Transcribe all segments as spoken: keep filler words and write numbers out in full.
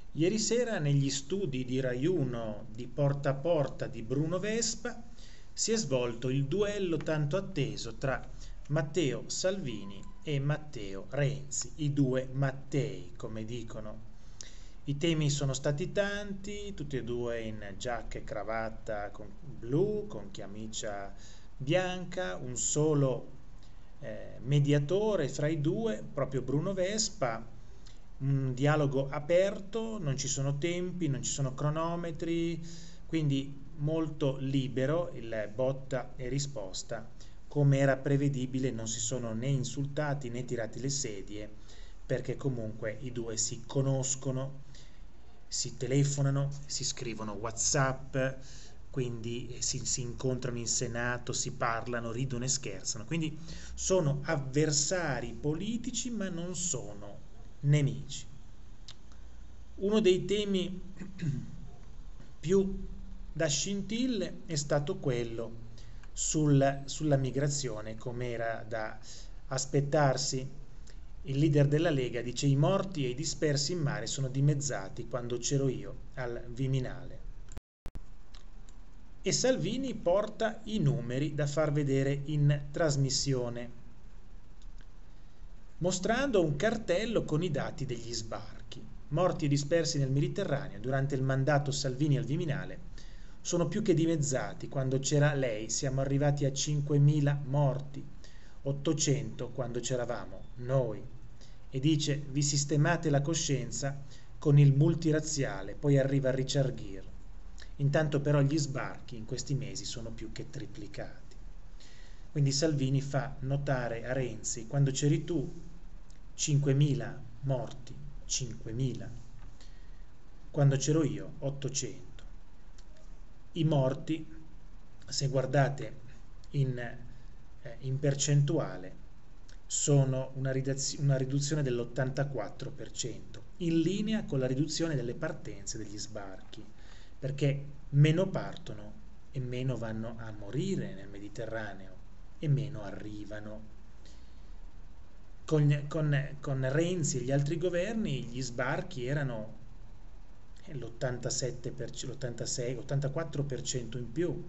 Ieri sera negli studi di Rai uno di Porta a Porta di Bruno Vespa si è svolto il duello tanto atteso tra Matteo Salvini e Matteo Renzi, i due Mattei, come dicono. I temi sono stati tanti, tutti e due in giacca e cravatta con- blu, con camicia bianca, un solo eh, mediatore fra i due, proprio Bruno Vespa, un dialogo aperto, non ci sono tempi, non ci sono cronometri, quindi molto libero il botta e risposta. Come era prevedibile, non si sono né insultati né tirati le sedie, perché comunque i due si conoscono, si telefonano, si scrivono WhatsApp, quindi si, si incontrano in Senato, si parlano, ridono e scherzano. Quindi sono avversari politici, ma non sono nemici. Uno dei temi più da scintille è stato quello sul- sulla migrazione, come era da aspettarsi. Il leader della Lega dice: i morti e i dispersi in mare sono dimezzati quando c'ero io al Viminale. E Salvini porta i numeri da far vedere in trasmissione, mostrando un cartello con i dati degli sbarchi. Morti e dispersi nel Mediterraneo durante il mandato Salvini al Viminale sono più che dimezzati. Quando c'era lei siamo arrivati a cinquemila morti, ottocento quando c'eravamo noi. E dice: vi sistemate la coscienza con il multirazziale, poi arriva Richard Gere. Intanto però gli sbarchi in questi mesi sono più che triplicati. Quindi Salvini fa notare a Renzi: quando c'eri tu cinquemila morti, cinquemila. Quando c'ero io ottocento. I morti, se guardate in, eh, in percentuale, sono una, ridaz- una riduzione dell'ottantaquattro per cento, in linea con la riduzione delle partenze degli sbarchi, perché meno partono e meno vanno a morire nel Mediterraneo e meno arrivano. Con, con, con Renzi e gli altri governi gli sbarchi erano l'ottantasette per cento, l'ottantasei, ottantaquattro per cento in più.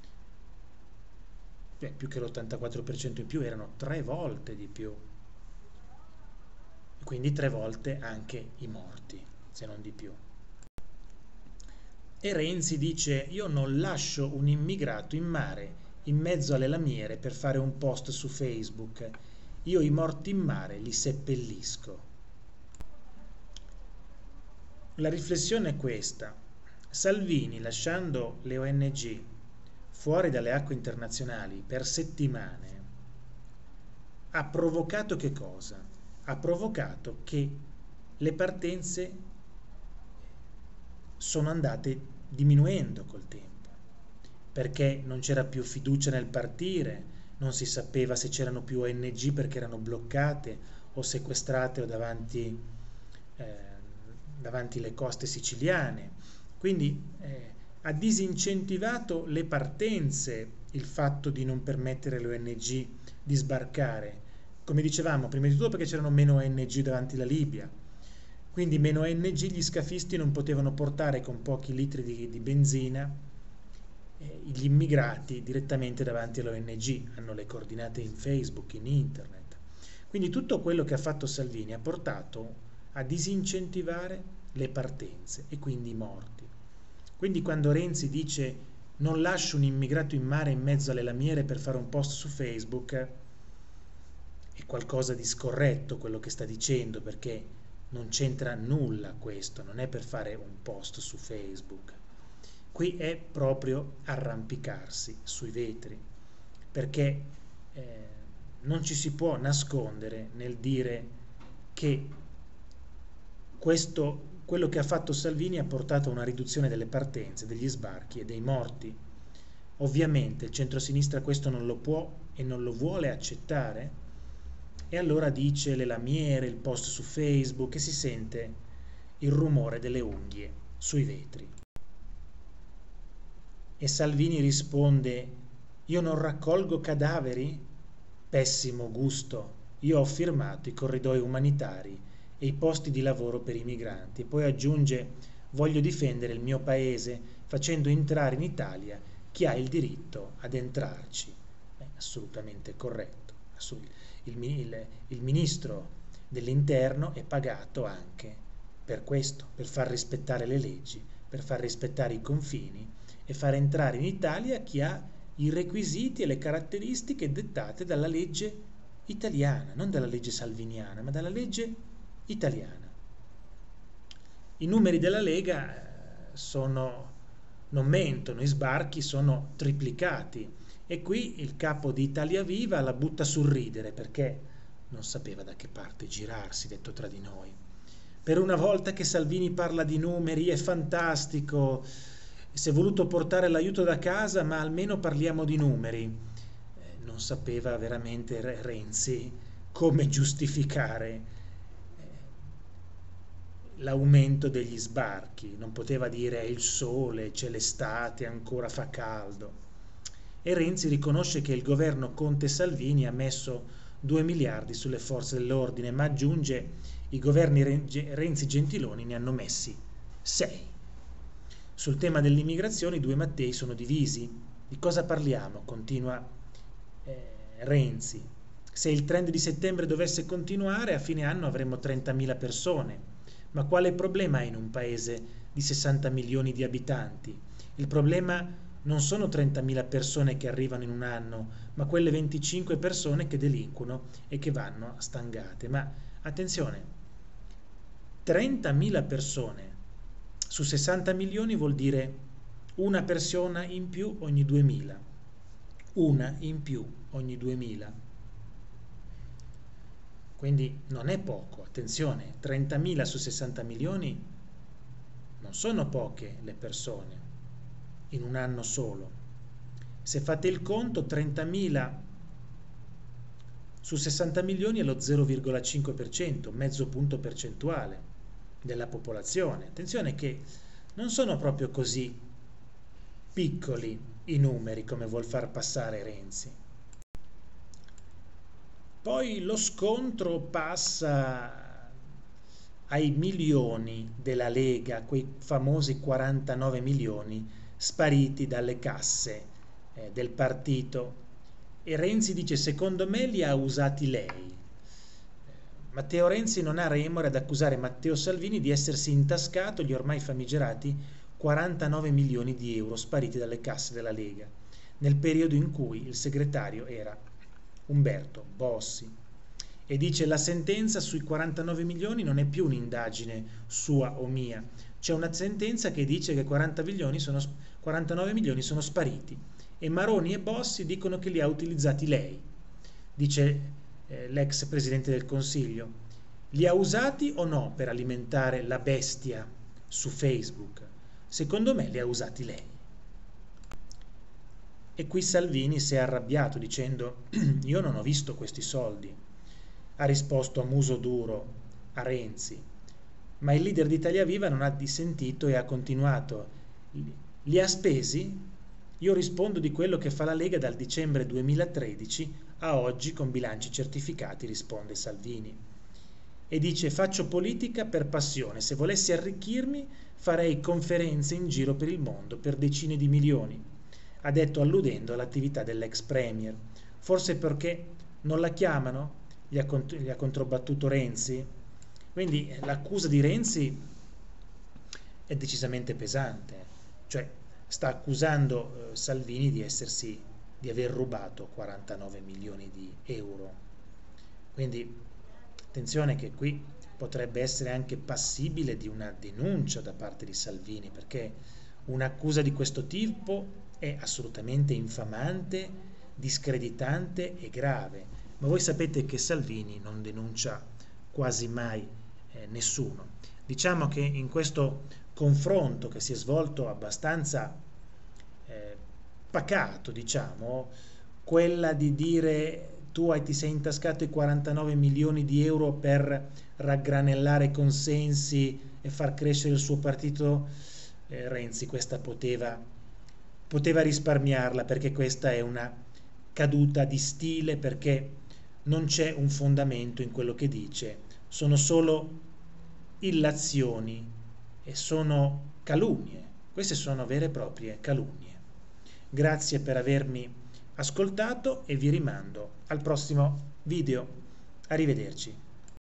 Beh, più che l'ottantaquattro per cento in più, erano tre volte di più. Quindi tre volte anche i morti, se non di più. E Renzi dice: io non lascio un immigrato in mare in mezzo alle lamiere per fare un post su Facebook. Io i morti in mare li seppellisco. La riflessione è questa: Salvini, lasciando le O N G fuori dalle acque internazionali per settimane, ha provocato che cosa? Ha provocato che le partenze sono andate diminuendo col tempo, perché non c'era più fiducia nel partire, non si sapeva se c'erano più O N G perché erano bloccate o sequestrate o davanti, eh, davanti le coste siciliane. Quindi eh, ha disincentivato le partenze il fatto di non permettere alle O N G di sbarcare. Come dicevamo, prima di tutto perché c'erano meno O N G davanti la Libia, quindi meno O N G, gli scafisti non potevano portare con pochi litri di, di benzina eh, gli immigrati direttamente davanti all'O N G, hanno le coordinate in Facebook, in internet. Quindi tutto quello che ha fatto Salvini ha portato a disincentivare le partenze e quindi i morti. Quindi quando Renzi dice non lascio un immigrato in mare in mezzo alle lamiere per fare un post su Facebook, è qualcosa di scorretto quello che sta dicendo, perché non c'entra nulla questo, non è per fare un post su Facebook. Qui è proprio arrampicarsi sui vetri, perché eh, non ci si può nascondere nel dire che questo, quello che ha fatto Salvini ha portato a una riduzione delle partenze, degli sbarchi e dei morti. Ovviamente il centrosinistra questo non lo può e non lo vuole accettare, e allora dice le lamiere, il post su Facebook, e si sente il rumore delle unghie sui vetri. E Salvini risponde: io non raccolgo cadaveri? Pessimo gusto. Io ho firmato i corridoi umanitari e i posti di lavoro per i migranti. E poi aggiunge: voglio difendere il mio paese facendo entrare in Italia chi ha il diritto ad entrarci. È assolutamente corretto. Il, il, il ministro dell'interno è pagato anche per questo, per far rispettare le leggi, per far rispettare i confini e far entrare in Italia chi ha i requisiti e le caratteristiche dettate dalla legge italiana, non dalla legge salviniana, ma dalla legge italiana. I numeri della Lega sono, non mentono, i sbarchi sono triplicati e qui il capo di Italia Viva la butta sul ridere perché non sapeva da che parte girarsi, detto tra di noi. Per una volta che Salvini parla di numeri è fantastico, si è voluto portare l'aiuto da casa, ma almeno parliamo di numeri. Eh, non sapeva veramente Renzi come giustificare eh, l'aumento degli sbarchi. Non poteva dire è il sole, c'è l'estate, ancora fa caldo. E Renzi riconosce che il governo Conte-Salvini ha messo due miliardi sulle forze dell'ordine, ma aggiunge i governi Renzi-Gentiloni ne hanno messi sei. Sul tema dell'immigrazione i due Mattei sono divisi. Di cosa parliamo? Continua eh, Renzi. Se il trend di settembre dovesse continuare, a fine anno avremo trentamila persone. Ma quale problema è in un paese di sessanta milioni di abitanti? Il problema non sono trentamila persone che arrivano in un anno, ma quelle venticinque persone che delinquono e che vanno a stangate. Ma attenzione, trentamila persone su sessanta milioni vuol dire una persona in più ogni duemila. Una in più ogni duemila. Quindi non è poco, attenzione, trentamila su sessanta milioni non sono poche le persone in un anno solo. Se fate il conto, trentamila su sessanta milioni è lo zero virgola cinque per cento, mezzo punto percentuale della popolazione. Attenzione che non sono proprio così piccoli i numeri come vuol far passare Renzi. Poi lo scontro passa ai milioni della Lega, quei famosi quarantanove milioni spariti dalle casse eh, del partito. E Renzi dice: secondo me li ha usati lei. Matteo Renzi non ha remore ad accusare Matteo Salvini di essersi intascato gli ormai famigerati quarantanove milioni di euro spariti dalle casse della Lega, nel periodo in cui il segretario era Umberto Bossi. E dice: la sentenza sui quarantanove milioni non è più un'indagine sua o mia, c'è una sentenza che dice che quaranta milioni sono, quarantanove milioni sono spariti e Maroni e Bossi dicono che li ha utilizzati lei, dice eh, l'ex presidente del Consiglio. Li ha usati o no per alimentare la bestia su Facebook? Secondo me li ha usati lei. E qui Salvini si è arrabbiato dicendo: io non ho visto questi soldi. Ha risposto a muso duro a Renzi, ma il leader di Italia Viva non ha dissentito e ha continuato: li ha spesi? Io rispondo di quello che fa la Lega dal dicembre duemilatredici a oggi con bilanci certificati, risponde Salvini. E dice: faccio politica per passione, se volessi arricchirmi farei conferenze in giro per il mondo per decine di milioni, ha detto alludendo all'attività dell'ex premier. Forse perché non la chiamano? Gli ha, cont- gli ha controbattuto Renzi. Quindi l'accusa di Renzi è decisamente pesante, cioè sta accusando eh, Salvini di essersi di aver rubato quarantanove milioni di euro. Quindi attenzione che qui potrebbe essere anche passibile di una denuncia da parte di Salvini, perché un'accusa di questo tipo è assolutamente infamante, discreditante e grave. Ma voi sapete che Salvini non denuncia quasi mai eh, nessuno. Diciamo che in questo confronto che si è svolto abbastanza eh, pacato, diciamo, quella di dire tu hai, ti sei intascato i quarantanove milioni di euro per raggranellare consensi e far crescere il suo partito, eh, Renzi questa poteva, poteva risparmiarla, perché questa è una caduta di stile, perché non c'è un fondamento in quello che dice, sono solo illazioni e sono calunnie. Queste sono vere e proprie calunnie. Grazie per avermi ascoltato e vi rimando al prossimo video. Arrivederci.